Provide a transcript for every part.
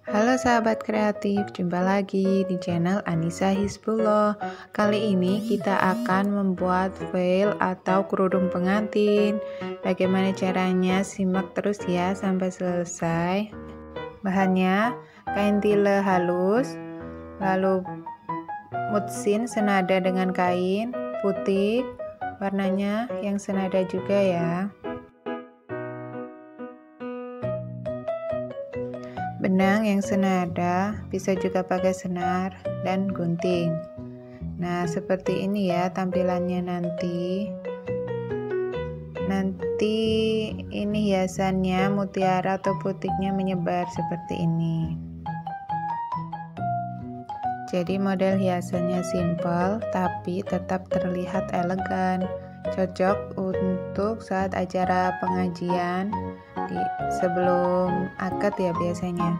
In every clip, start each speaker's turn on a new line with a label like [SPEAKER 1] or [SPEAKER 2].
[SPEAKER 1] Halo sahabat kreatif, jumpa lagi di channel Anissa Hizbullah. Kali ini kita akan membuat veil atau kerudung pengantin. Bagaimana caranya? Simak terus ya sampai selesai. Bahannya kain tile halus, lalu mutsin senada dengan kain putih, warnanya yang senada juga ya. Benang yang senada, bisa juga pakai senar dan gunting. Nah, seperti ini ya tampilannya nanti. Ini hiasannya mutiara atau putiknya menyebar seperti ini. Jadi model hiasannya simple tapi tetap terlihat elegan. Cocok untuk saat acara pengajian sebelum akad ya biasanya.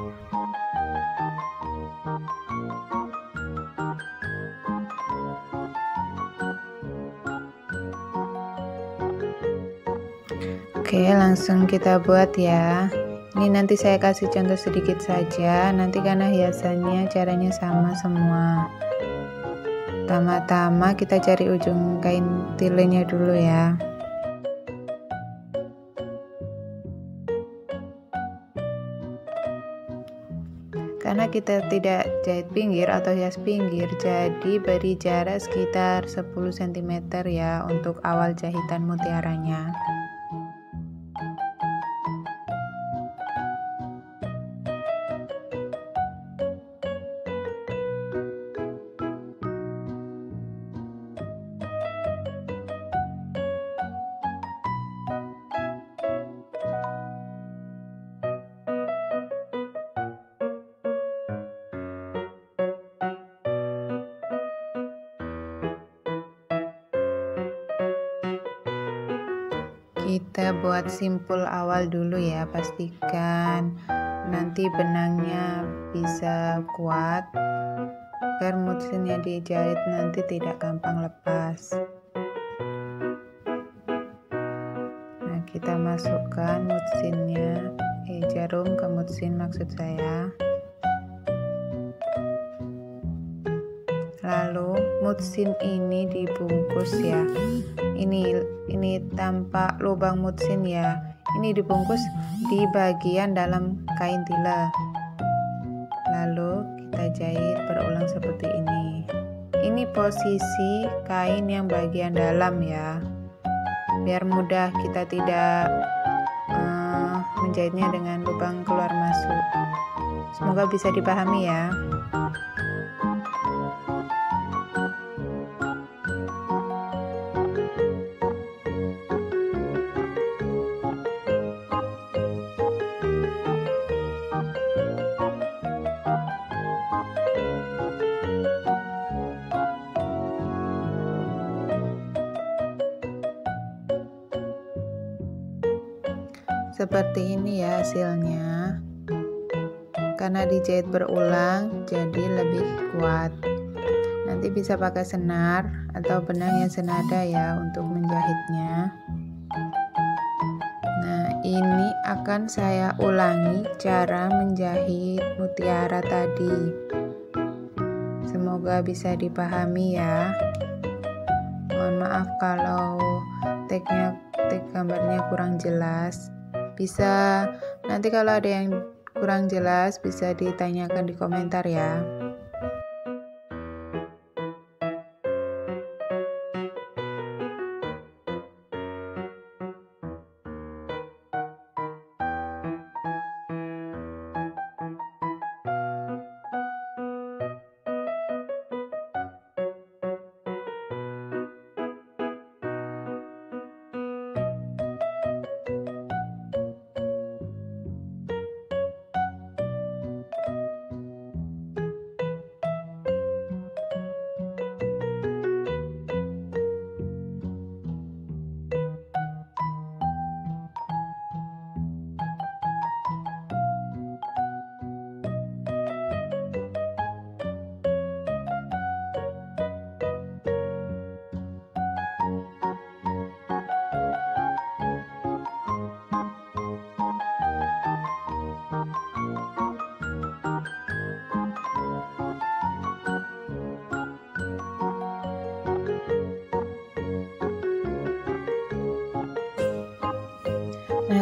[SPEAKER 1] Oke, langsung kita buat ya. Ini nanti saya kasih contoh sedikit saja, nanti karena hiasannya caranya sama semua. Pertama-tama kita cari ujung kain tilenya dulu ya. Karena kita tidak jahit pinggir atau hias pinggir, jadi beri jarak sekitar 10 cm ya untuk awal jahitan mutiaranya. Kita buat simpul awal dulu ya, pastikan nanti benangnya bisa kuat agar mutsinnya dijahit nanti tidak gampang lepas. Nah, kita masukkan mutsinnya, jarum ke mutsin maksud saya. Lalu mutsin ini dibungkus ya. Ini tampak lubang mutsin ya. Ini dibungkus di bagian dalam kain tila. Lalu kita jahit berulang seperti ini. Ini posisi kain yang bagian dalam ya. Biar mudah kita tidak menjahitnya dengan lubang keluar masuk. Semoga bisa dipahami ya. Seperti ini ya hasilnya. Karena dijahit berulang jadi lebih kuat. Nanti bisa pakai senar atau benang yang senada ya untuk menjahitnya. Nah, ini akan saya ulangi cara menjahit mutiara tadi. Semoga bisa dipahami ya. Mohon maaf kalau tag gambarnya kurang jelas. Bisa nanti kalau ada yang kurang jelas bisa ditanyakan di komentar ya.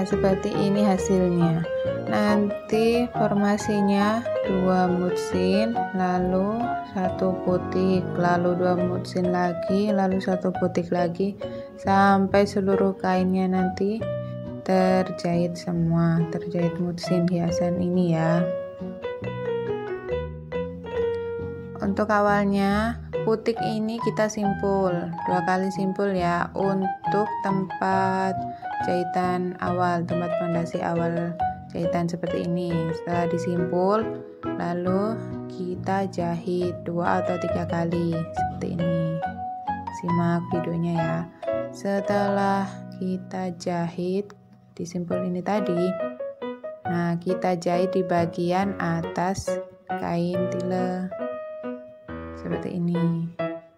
[SPEAKER 1] Nah, seperti ini hasilnya. Nanti formasinya 2 mutsin, lalu 1 putik, lalu 2 mutsin lagi, lalu 1 putik lagi, sampai seluruh kainnya nanti terjahit semua, terjahit mutsin hiasan ini ya. Untuk awalnya putik ini kita simpul 2 kali simpul ya, untuk tempat jahitan awal, tempat fondasi awal jahitan seperti ini. Setelah disimpul, lalu kita jahit 2 atau 3 kali seperti ini. Simak videonya ya. Setelah kita jahit disimpul ini tadi, nah kita jahit di bagian atas kain tile seperti ini.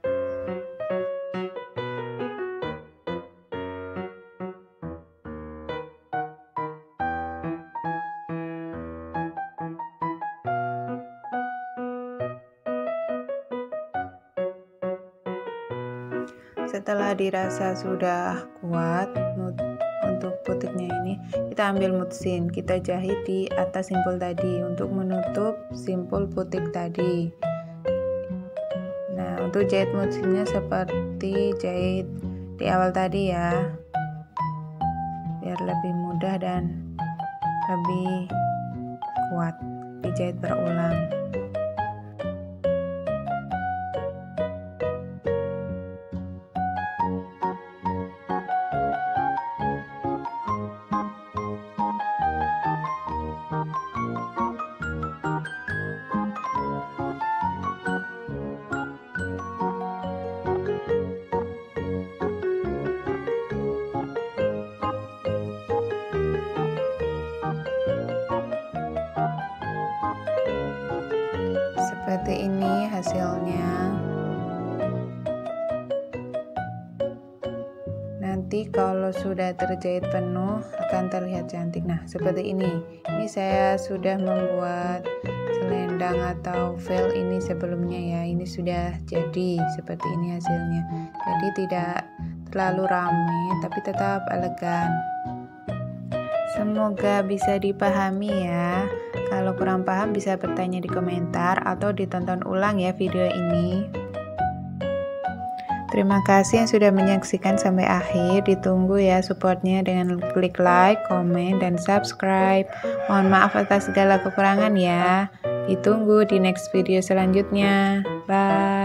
[SPEAKER 1] Setelah dirasa sudah kuat untuk putiknya ini, kita ambil mutsin, kita jahit di atas simpul tadi untuk menutup simpul putik tadi. Nah, untuk jahit mutsinnya seperti jahit di awal tadi ya, biar lebih mudah dan lebih kuat dijahit berulang. Seperti ini hasilnya. Nanti kalau sudah terjahit penuh akan terlihat cantik. Nah, seperti ini. Ini saya sudah membuat selendang atau veil ini sebelumnya ya. Ini sudah jadi seperti ini hasilnya. Jadi tidak terlalu ramai tapi tetap elegan. Semoga bisa dipahami ya. Kalau kurang paham bisa bertanya di komentar atau ditonton ulang ya video ini. Terima kasih yang sudah menyaksikan sampai akhir. Ditunggu ya supportnya dengan klik like, komen, dan subscribe. Mohon maaf atas segala kekurangan ya. Ditunggu di next video selanjutnya. Bye.